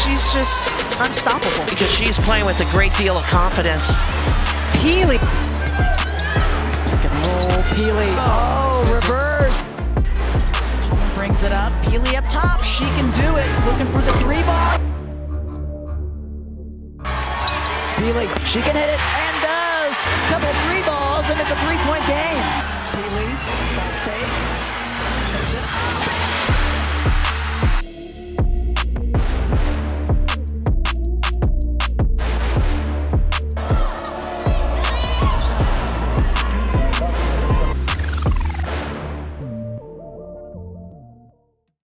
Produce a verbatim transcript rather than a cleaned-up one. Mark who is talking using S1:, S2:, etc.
S1: she's just unstoppable.
S2: Because she's playing with a great deal of confidence.
S1: Pili. Pick and roll, Pili. Oh, reverse. Holmes brings it up. Pili up top. She can do it. Looking for the three ball. Pili, she can hit it and does. Couple three balls and it's a three-point game. Pili.